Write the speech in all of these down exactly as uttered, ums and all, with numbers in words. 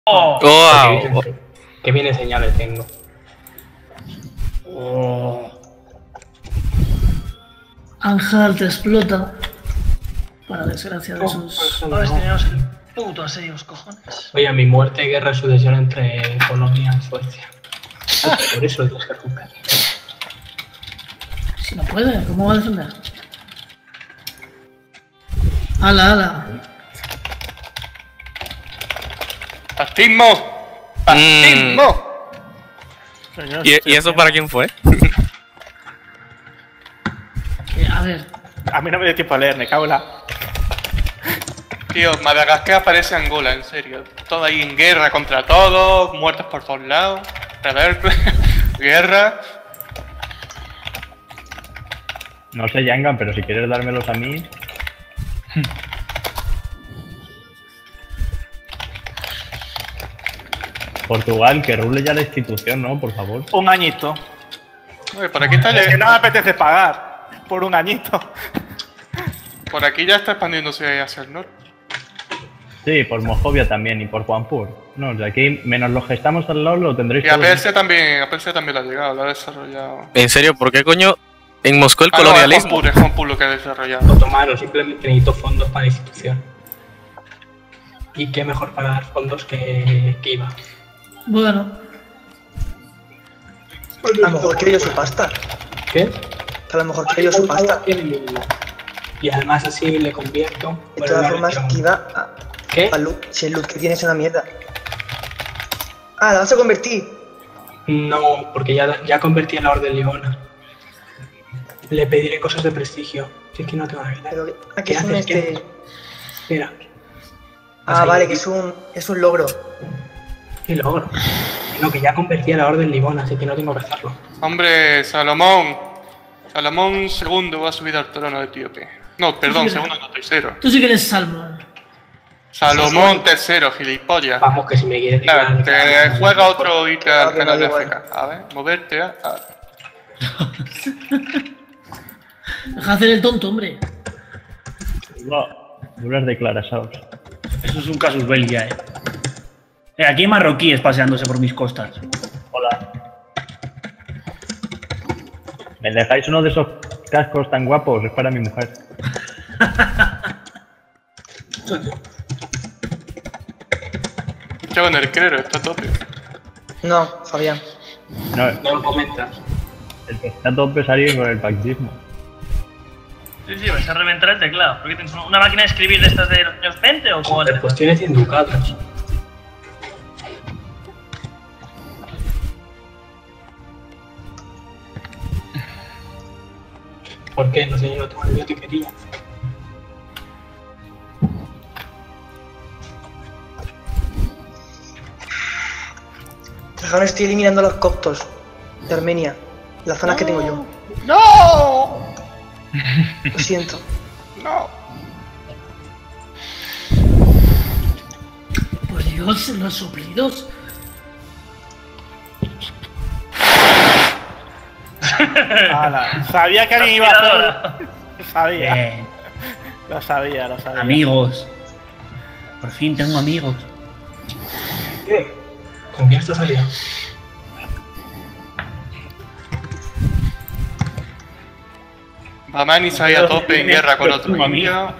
Oh, wow. Qué bien, qué bien señales tengo. oh. Ángel te explota. Para desgracia de sus... A ver, teníamos el puto asedio, los cojones. Oye, mi muerte, guerra y sucesión entre Polonia y Suecia. Por eso tienes que romper. Si no puede, ¿cómo va a defender? ¡Hala, hala! ¡Fascismo! ¡Fascismo! Mm. ¿Y, ¿Y eso para quién fue? Que, a ver... A mí no me dio tiempo a leer, me cago en la... Tío, Madagascar aparece Angola, en serio. Todo ahí en guerra contra todos, muertos por todos lados, rebeldes, guerra. No sé, Yangan, pero si quieres dármelos a mí... Portugal, que rule ya la institución, ¿no? Por favor. Un añito. Oye, por aquí está Es que el... no me apetece pagar por un añito. Por aquí ya está expandiéndose hacia el norte. Sí, por Mojovia también y por Juanpur. No, de aquí, menos los que estamos al lado, lo tendréis Y a todos. Persia también, a Persia también lo ha llegado, lo ha desarrollado. ¿En serio? ¿Por qué coño en Moscú el Ah, no, es colonialismo? Juanpur, es Juanpur lo que ha desarrollado. Otomano, simplemente necesito fondos para la institución. Y qué mejor para dar fondos que, que IVA. Bueno, A lo mejor quiere yo su pasta. ¿Qué? Que a lo mejor quiere yo su pasta. Tiene mínimo. Y además así le convierto. De Bueno, todas no, formas, no. Kiva, a, ¿Qué? a loot, si el loot que tienes es una mierda. Ah, ¿la vas a convertir? No, porque ya, ya convertí a la Orden Livona. Le pediré cosas de prestigio. Si es que no tengo nada que dar. Pero, ¿a ¿Qué qué es un haces? ¿Qué? este...? Mira. Ah, vale, que es un, es un logro. Y logro. No, que ya convertí a la Orden Livona, así que no tengo que hacerlo. Hombre, Salomón. Salomón segundo va a subir al trono de Etíope. No, perdón, Sí, segundo no, tercero. tú sí que eres Salmón. Salomón tercero, gilipollas. Vamos, que si me quieres Claro, tirar... te juega otro y te Ah, al que canal no, de igual. F K. A ver, moverte a... a- Deja de hacer el tonto, hombre. No, duras declaraciones. Eso es un casus belli ya, eh. Eh, Aquí hay marroquíes paseándose por mis costas. Hola. ¿Me dejáis uno de esos cascos tan guapos? Es para mi mujer. Yo en el crero, está a tope. No, Fabián. No, No lo comentas. el que está todo pesario con el pactismo. Sí, sí, vais a reventar el teclado. ¿Por qué tienes una máquina de escribir de estas de los años veinte o cómo Joder, pues tienes cien ducados. ¿Por qué? No sé, yo no tengo el mío, te quería. Ahora estoy eliminando los coptos de Armenia. Las zonas que tengo yo. ¡No! Lo siento. ¡No! Por Dios, los soplidos. Ala, sabía que alguien iba a hacer... Sabía. Bien. Lo sabía, lo sabía. Amigos. Por fin tengo amigos. ¿Qué? ¿Con quién estás aliado? Mamani se a tope en guerra con otro Tengo amigos. indio.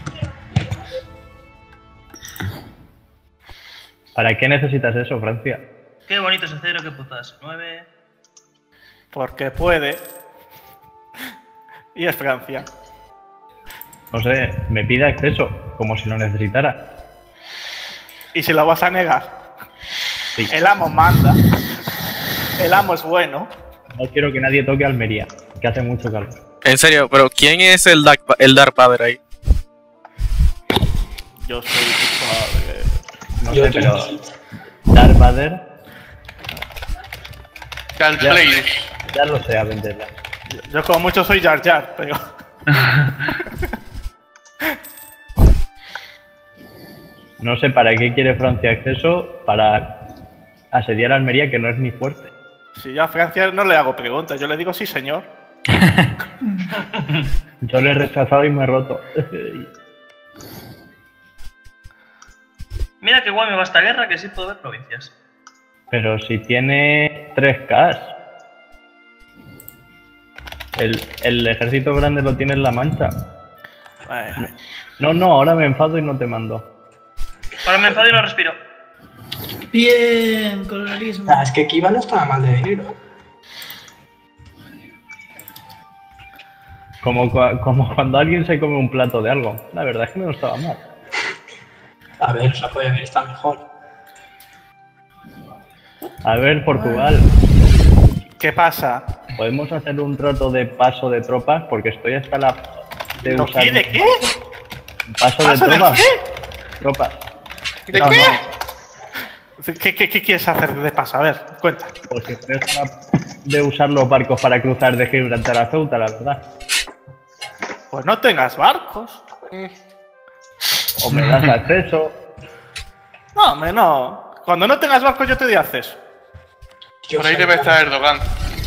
¿Para qué necesitas eso, Francia? Qué bonito ese cero, qué putas. Nueve. Porque puede. Y es Francia. No sé, me pide acceso, como si lo necesitara. ¿Y si lo vas a negar? Sí. El amo manda. El amo es bueno. No quiero que nadie toque Almería, que hace mucho calor. En serio, pero ¿quién es el Dark, el Dark Vader ahí? Yo soy tu padre. No Yo sé, te pero... necesito. Darth Vader, Cal Ya. Play. ya lo sé, Aventura. Yo como mucho soy Jar Jar, pero... No sé para qué quiere Francia acceso para asediar Almería, que no es ni fuerte. Si yo a Francia no le hago preguntas, yo le digo sí, señor. Yo le he rechazado y me he roto. Mira qué guay me va esta guerra que sí puedo ver provincias. Pero si tiene tres K. El, el ejército grande lo tiene en La Mancha. Bueno. No, no, ahora me enfado y no te mando. Ahora me enfado y no respiro. Bien, colonialismo. Ah, es que Kiva no estaba mal de dinero. Como, cua- como cuando alguien se come un plato de algo. La verdad es que no estaba mal. A ver, o sea, puede haber estado mejor. A ver, Portugal, ¿Qué pasa? ¿podemos hacer un trato de paso de tropas? Porque estoy hasta la... de ¿No usar... qué? ¿De qué? ¿Paso de ¿Paso de tropas? qué? Tropas. ¿De No, qué? no. ¿Qué, qué, qué quieres hacer de paso? A ver, cuenta. Pues si estoy hasta la- de usar los barcos para cruzar de Gibraltar a Ceuta, la verdad. Pues no tengas barcos. O me das acceso. No, hombre, no. Cuando no tengas barcos yo te doy acceso. Yo Por ahí sé- debe estar Erdogan.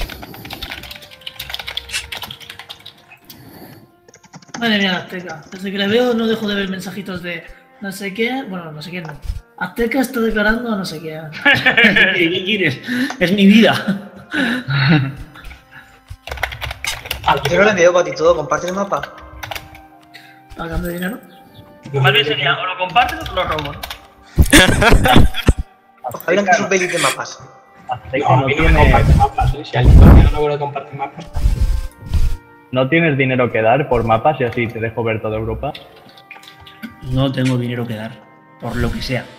Madre mía, Azteca. Desde que le veo no dejo de ver mensajitos de no sé qué. Bueno, no sé quién no. Azteca está declarando a no sé qué. ¿Qué quieres? Es mi vida. Yo no le envío para ti todo, comparte el mapa. A cambio de dinero. Más bien sería o lo compartes o lo robo. Hablan que sus pelis de mapas. Azteca No, a no mí no me tiene... comparte mapas, ¿eh? Si alguien todavía no logro compartir mapas. ¿No tienes dinero que dar por mapas y así te dejo ver toda Europa? No tengo dinero que dar, por lo que sea.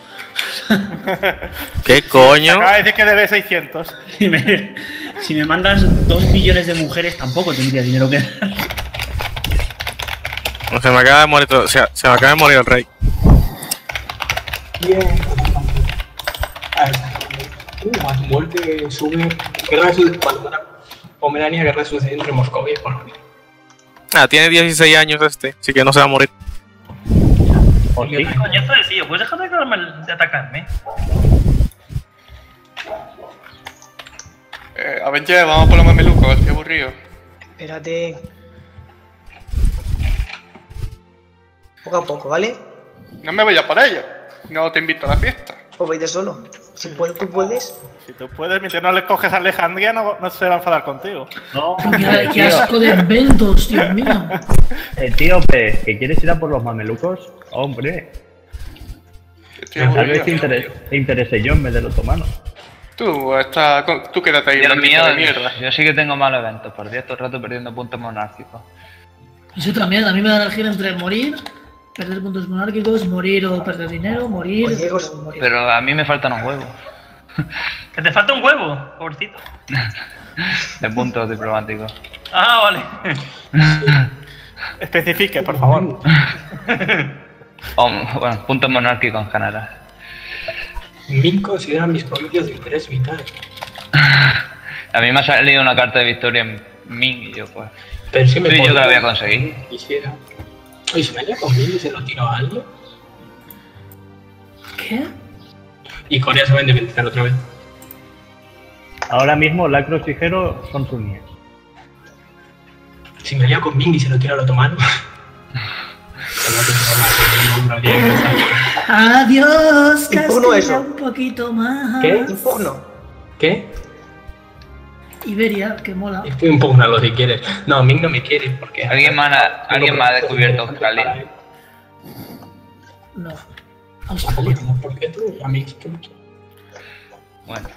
¿Qué coño? Acaba de decir que debe seiscientos. Si me, si me mandas dos millones de mujeres, tampoco tendría dinero que dar. Se me acaba de morir todo, se, se me acaba de morir el rey. Bien. A ver. Uh, más muerte sube. Guerra de sucesión. Cuando muera Pomerania, guerra de sucesión entre Moscovia y Polonia. Ah, tiene dieciséis años este, así que no se va a morir. ¿O sí? ¿Qué coñazo de tío? ¿Puedes dejar de, acabarme- de atacarme? Eh, a ver, ya, vamos por los mamelucos, estoy aburrido. Espérate. Poco a poco, ¿vale? No me vayas por ello. No te invito a la fiesta. O vete solo. Si puedes, tú puedes. Si tú puedes, mientras no le coges a Alejandría, no, no se va a enfadar contigo. No, Qué, qué tío, asco de inventos, Dios mío. etíope, ¿que quieres ir a por los mamelucos? Hombre, Estoy tal aburrido. vez te interese, te interese yo en vez del otomano. Tú, está, tú quédate ahí, Dios maldito mío, de mierda. yo sí que tengo malos eventos. Por Dios, todo el rato perdiendo puntos monárquicos. Eso también, a mí me da energía entre morir, perder puntos monárquicos, morir o perder dinero, morir Oye, o pues, morir. Pero a mí me faltan un huevo Que te falta un huevo, pobrecito. de puntos diplomáticos. Ah, vale. Especifique, por favor. O, bueno, puntos monárquicos en general. Ming considera mis provincias de interés vital. A mí me ha salido una carta de victoria en Ming y yo, pues. Pero es que me Sí, yo podría- la voy a conseguir. Quisiera. Oye, si me haría con Ming y se lo tiro a alguien. ¿Qué? Y Corea se va a independizar otra vez. Ahora mismo Lacros y Jero son suníes. Si me haría con Ming y se lo tiro al otomano. Adiós, Impugno Castilla eso. un poquito más. ¿Qué? Impugno. ¿Qué? Iberia, que mola. Impúgnalo si quieres. No, Ming no me quiere porque... ¿Alguien más ha, alguien más ha descubierto Australia? No. ¿Por Australia. qué no? ¿Por qué tú? A mí tú. Bueno.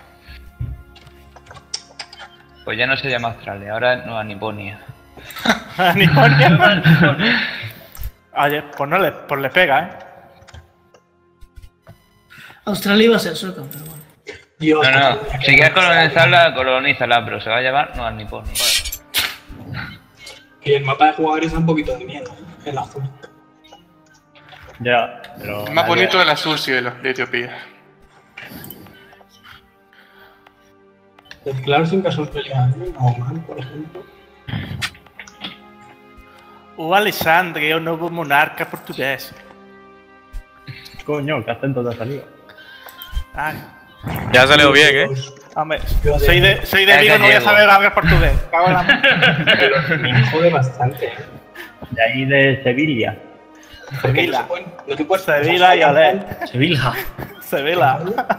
Pues ya no se llama Australia, ahora es Nueva Niponia. Ni coña. Oye, pues no le, pues le pega, ¿eh? Australia iba a ser sueca, pero bueno. Dios, No, no, si quieres colonizarla, colonízala, pero se va a llamar Nueva Niponia. que el mapa de jugadores da un poquito de miedo, ¿eh? El azul. Ya, pero... El más nadie- bonito el azul cielo de Etiopía. Claro, sin casos peleados, ¿no? Oman, por ejemplo. O Alexandria, un nuevo monarca portugués. Coño, ¿qué acento te ha salido? Ay, Ya salió bien, ¿eh? hombre, Yo de- soy de, soy de Es Vigo, no voy a gallego. saber hablar portugués. Cago en la mano. Me jode bastante. De ahí de Sevilla. Porque no Sevilla. se pueden- no te puedes- Sevilla y Ale. Sevilla. Sevilla.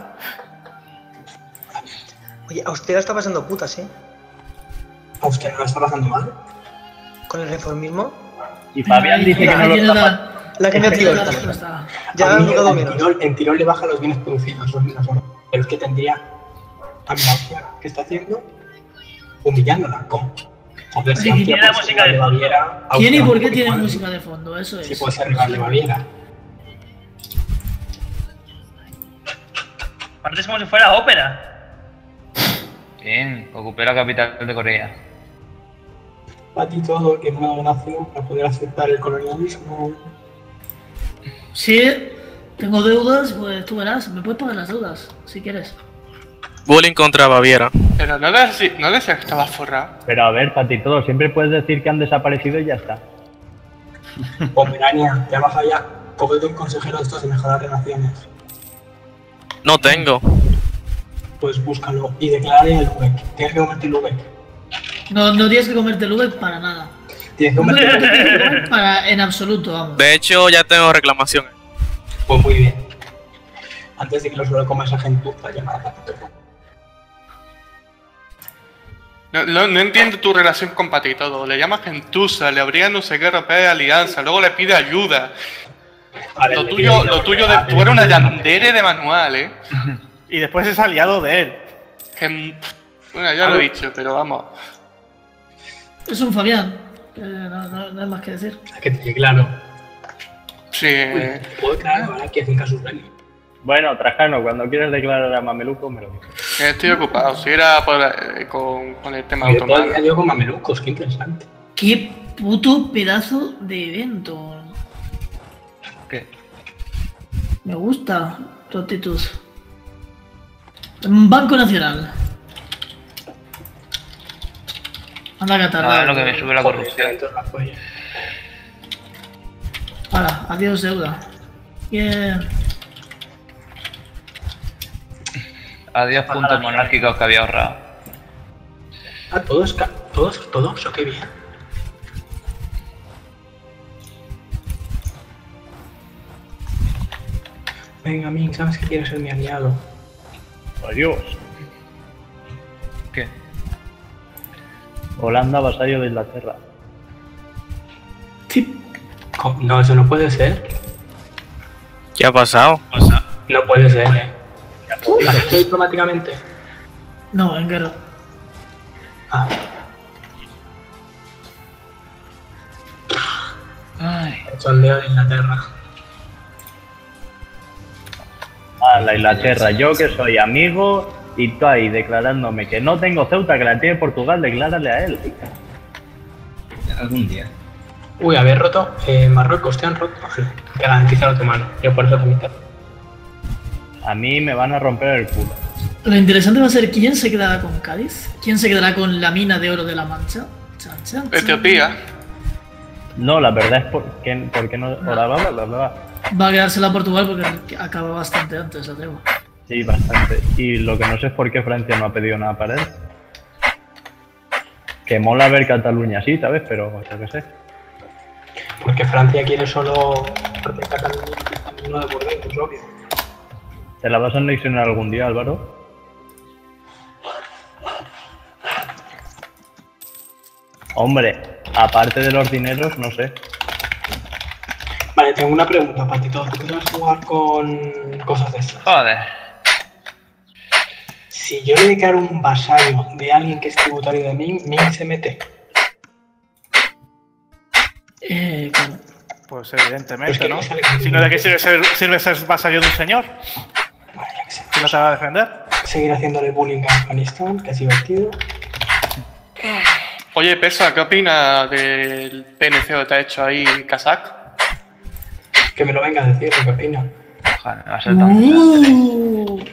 Oye, a usted la está pasando putas, ¿eh? ¿A usted no lo está pasando mal? Con el reformismo. Y Fabián dice que no lo Ahí está tiene pasando. la- La que me ha ahí tiene tirado. la respuesta. Ya A han mí jugado en menos. Tirol, en Tirol le bajan los bienes producidos, eso es una forma. Pero es que tendría a mi hostia que está haciendo humillándola. ¿Cómo? Joder, si Sí, Austria tiene la puede ser música rival de fondo. Baviera, ¿Quién y Austria por qué no tiene puede- música de fondo? Eso es. Sí puede ser rival de Baviera. Aparte es como si fuera ópera. Bien, ocupé la capital de Corea. Para ti todo, que es una nación para poder aceptar el colonialismo. Si tengo deudas, pues tú verás, me puedes pagar las deudas, si quieres. Bullying contra Baviera. Pero no le, no le decía que estaba forrado. Pero a ver, Pati, todo, siempre puedes decir que han desaparecido y ya está. Pomerania, ya baja ya. Cógete un consejero de estos de mejorar relaciones. No tengo. Pues búscalo y declárale al Lubeck. Tienes que comerte el Lubeck. No, no tienes que comerte el Uber para nada. Tienes que comerte el Lubeck. Para, en absoluto, vamos. De hecho, ya tengo reclamaciones. Pues muy bien. Antes de que lo suelo comer esa gentuza llamada Patito. No, no, no entiendo tu relación con Pati todo. Le llamas gentuza, le habría no sé qué romper alianza, luego le pide ayuda. A ver, Lo le tuyo, pido lo yo, tuyo a de, ver, tú eres una le- yandere de manual, eh. Y después es aliado de él. Que, bueno, ya lo he dicho, pero vamos. Es un Fabián. que no, no- no hay más que decir. Que te llegue claro. Sí. eh, Puedo declarar ahora que hacen casus belli. Bueno, Trajano, cuando quieres declarar a Mameluco, me lo dices. Estoy ocupado. Si era por, eh, con, con el tema Yo todavía automóvil. yo con mamelucos, qué interesante. Qué puto pedazo de evento. ¿Qué? Me gusta tu actitud. Banco Nacional. Anda que No, tardar. es lo que me sube la corrupción. Entonces, la polla. Hala, adiós deuda. Bien. Adiós puntos monárquicos que había ahorrado. Ah, todos, ca- todos, todos, o qué bien. Venga, Ming, sabes que quieres ser mi aliado. Adiós. ¿Qué? Holanda, vasallo de Inglaterra. Sí. Co- No, eso no puede ser. ¿Qué ha pasado? No puede ser. ¿Lo has hecho diplomáticamente? No, en guerra. Ah, Ay. el sondeo de Inglaterra. A la Inglaterra, yo que soy amigo y tú ahí declarándome que no tengo Ceuta, que la tiene Portugal, declárale a él. Algún día. Uy, haber roto. Eh, Marruecos, te han roto. Que garantiza tu mano. Yo por eso te invito. A mí me van a romper el culo. Lo interesante va a ser quién se quedará con Cádiz, quién se quedará con la mina de oro de la Mancha. Chan, chan, chan. Etiopía. No, la verdad es porque, porque no... Bla, bla, bla, bla. Va a quedársela a Portugal porque acaba bastante antes la tregua. Sí, bastante. Y lo que no sé es por qué Francia no ha pedido nada para él. Que mola ver Cataluña así, ¿sabes? Pero yo qué sé. Porque Francia quiere solo parte de Cataluña, no de por dentro, es obvio. ¿Te la vas a anexionar algún día, Álvaro? Hombre, aparte de los dineros, no sé. Vale, tengo una pregunta, Patito. ¿Tú qué sabes jugar con cosas de estas? Joder. Si yo le declaro un vasallo de alguien que es tributario de Ming, Ming se mete. Eh, claro. Pues Pues evidentemente, que ¿no? me sale que- Si no, ¿de qué sirve ser, sirve ser vasallo de un señor? Vale, ya que sé. Si no te va a defender. Seguir haciéndole bullying a Afganistán, que es divertido. Oye, Pesa, ¿qué opinas del P N C que te ha hecho ahí Kazak? Que me lo venga a decir, ¿qué opina? Ojalá, va a ser tan... Uh,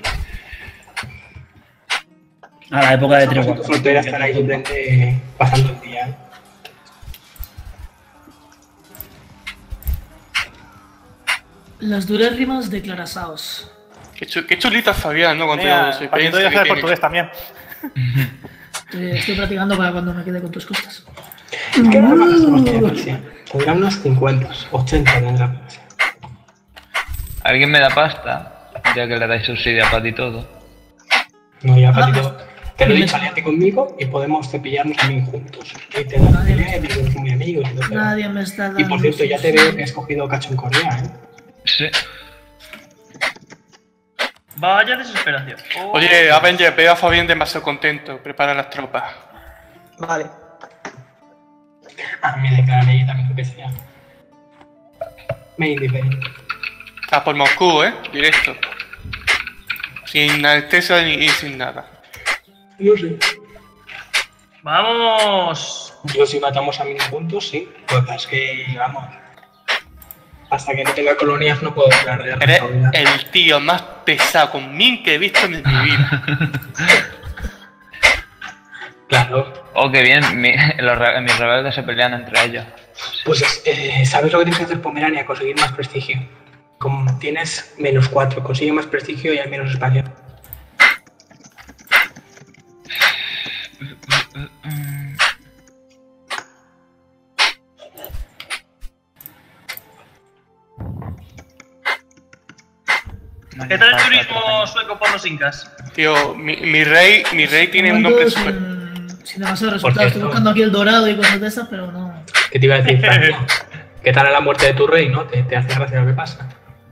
A la época de En tregua. tu frontera estará ahí simplemente pasando el día. ¿eh? las durérrimas de Clarasaos. Qué, chu- qué chulita Fabián, ¿no? Con todo Mira, ese Patito P N C ya que sabe tiene. portugués también. Estoy, estoy practicando para cuando me quede con tus costas. ¿Qué armas estamos teniendo Persia? Tendrá unos cincuenta, ochenta tendrá Persia. ¿Alguien me da pasta? Ya que le dais subsidio a Pat y todo. No, ya para ti todo. Te lo he dicho, aliate conmigo y podemos cepillarnos también juntos. Y te da pelea y digo, muy amigos. Y, todo. Nadie me está dando. Y por cierto, ya te veo que has cogido cacho en Corea, ¿eh? Sí. Vaya desesperación. Oh. Oye, Avenger, veo a Fabián demasiado contento. Prepara las tropas. Vale. Ah, me declararé y también lo que sea. Me indiferente. A por Moscú, ¿eh? Directo. Sin anestesia ni y sin nada. Yo sí. ¡Vamos! Yo si matamos a mil puntos, sí. Lo que pasa es que, vamos... Hasta que no tenga colonias no puedo declarar de Eres responsabilidad. el tío más pesado con min que he visto en mi vida. Claro. Oh, qué bien. Mi- los, re- mis rebeldes se pelean entre ellos. Pues, eh, ¿sabes lo que tienes que hacer, Pomerania? Conseguir más prestigio. Como tienes menos cuatro, consigue más prestigio y hay menos espacio. ¿Qué tal el turismo sueco por los incas? Tío, mi, mi rey, mi rey tiene un nombre super... Sin, sin demasiado Por resultado. cierto. Estoy buscando aquí el dorado y cosas de esas, pero no. ¿Qué te iba a decir, Franco? ¿Qué tal a la muerte de tu rey, no? ¿Te, te hace gracia lo que pasa?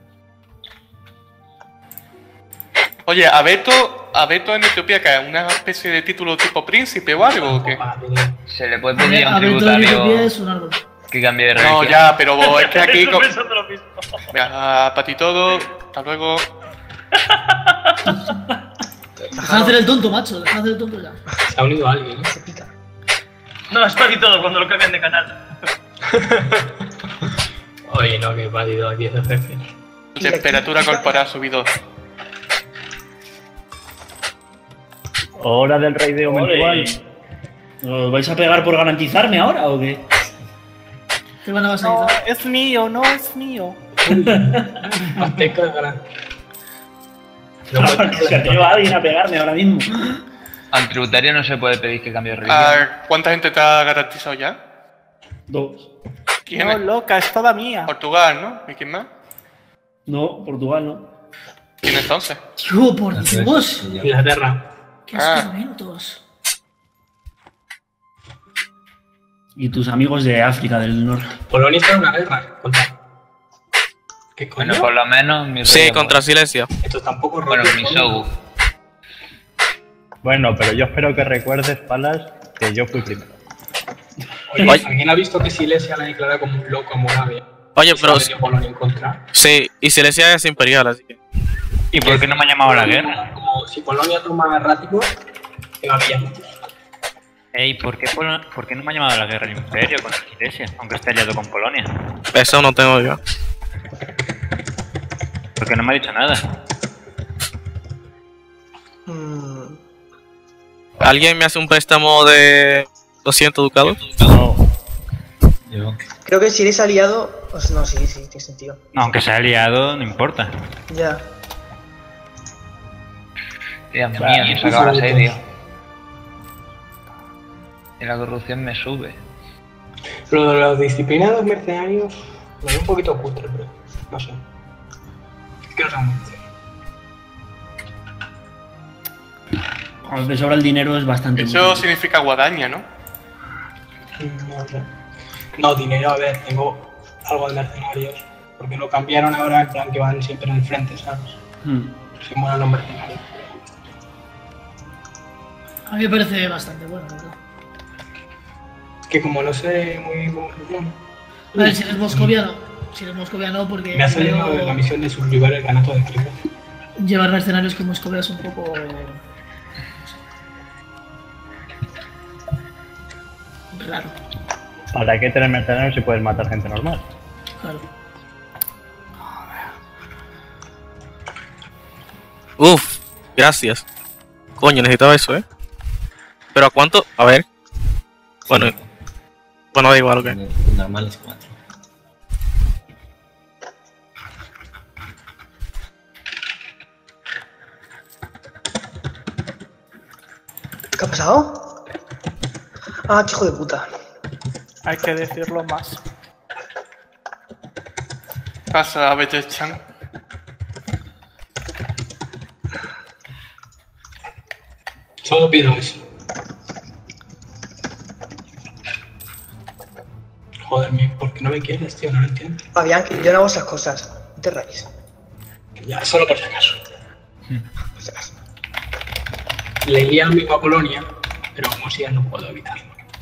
Oye, ¿a Beto, a Beto en Etiopía que una especie de título tipo príncipe o algo o qué? Se le puede A pedir ver, a un a ver, todo el tributario pie es un árbol. que cambie de No, religión. ya, pero es que aquí... Estoy co- pensando lo mismo. Venga, para ti todo, hasta luego. Deja de hacer el tonto, macho. Deja de hacer el tonto ya. Se ha unido alguien, ¿no? Se pica. No, es para ti todo cuando lo cambian de canal. Oye, no, que válido a diez F P. Temperatura corporal subido. Hora del raideo mensual. ¿Os vais a pegar por garantizarme ahora o qué? Te van a No, vasalizar. es mío, no es mío. Azteca, gran. Se atreva a alguien a pegarme ahora mismo. Al tributario no se puede pedir que cambie de religión. Ah, ¿cuánta gente te ha garantizado ya? Dos. ¿Quién No, es? loca, es toda mía. Portugal, ¿no? ¿Y quién más? No, Portugal no. ¿Quién entonces? Tío, por Dios. Inglaterra. Qué Ah. excrementos. Y tus amigos de África del Norte. Polonia está en una guerra contra... ¿Qué coño? Bueno, por lo menos mi rey Sí, es contra bueno. Silesia. Esto tampoco es Bueno, rollo, mi ¿no? Shogu. Bueno, pero yo espero que recuerdes, Palas, que yo fui primero. Oye, Oye. ¿alguien ha visto que Silesia la declara como un loco a Moravia? Oye, Se pero ha metido Polonia en contra. sí, y Silesia es imperial, así que. ¿Y por qué no me ha llamado a la guerra? Como si Polonia toma Rático, te va a pillar. Ey, ¿por qué, Pol- ¿por qué no me ha llamado a la guerra el Imperio contra la Iglesia? Aunque esté aliado con Polonia. Eso no tengo yo. Porque no me ha dicho nada. Mm, ¿Alguien me hace un préstamo de doscientos ducados? No. creo que si eres aliado. Pues no, sí, sí, tiene sentido. No, aunque sea aliado, no importa. Ya. Dios mío, Vale, se acaba el pues, asedio. Y la corrupción me sube. Lo de los disciplinados mercenarios lo veo un poquito cutre, pero no sé. Es que no son mucho. Cuando te sobra el dinero es bastante Eso bueno. significa guadaña, ¿no? No sé. No, dinero, a ver, tengo algo de mercenarios. Porque lo cambiaron ahora en plan que van siempre en el frente, ¿sabes? Hmm. Se mueran los mercenarios. A mí me parece bastante bueno, la verdad. Es que como no sé muy cómo funciona. A ver, si eres moscoviano. Si eres moscoviano, porque Me ha salido creo la misión de sublevar el ganato de crimen. llevar mercenarios con Moscovia es un poco. Raro, ¿Para qué tener mercenarios si puedes matar gente normal? claro. Uf, gracias. Coño, necesitaba eso, ¿eh? Pero ¿a cuánto? A ver. Bueno, bueno, da igual, ok. Normal es cuatro. ¿Qué ha pasado? Ah, qué hijo de puta. Hay que decirlo más. Pasa a Bete-chan. Solo pido eso. Joder, ¿por qué no me quieres, tío? No lo entiendo. Fabián, que yo no hago esas cosas. No te rayes. Ya, solo por si acaso. Por si acaso. Leía lo mismo a Polonia, pero como si ya no puedo evitarlo.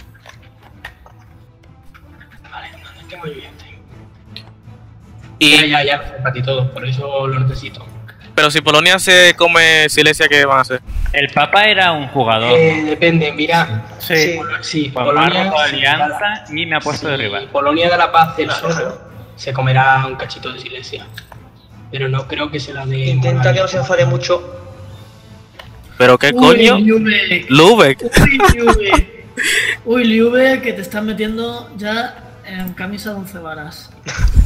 Vale, no tengo viviente. Y, Ya, ya, ya, para ti todo, por eso lo necesito. pero si Polonia se come Silesia, ¿qué van a hacer? El Papa era un jugador. Eh, depende, mira. Sí. Sí, Pues me ha roto alianza y me ha puesto de rival. Si Polonia da la paz del solo, se comerá un cachito de Silesia. Pero no creo que se la dé. Intenta que no se enfade mucho. ¿Pero qué coño? Uy, Liube. Lubeck. Uy, Liube. Uy, Liube, que te están metiendo ya en camisa de once varas.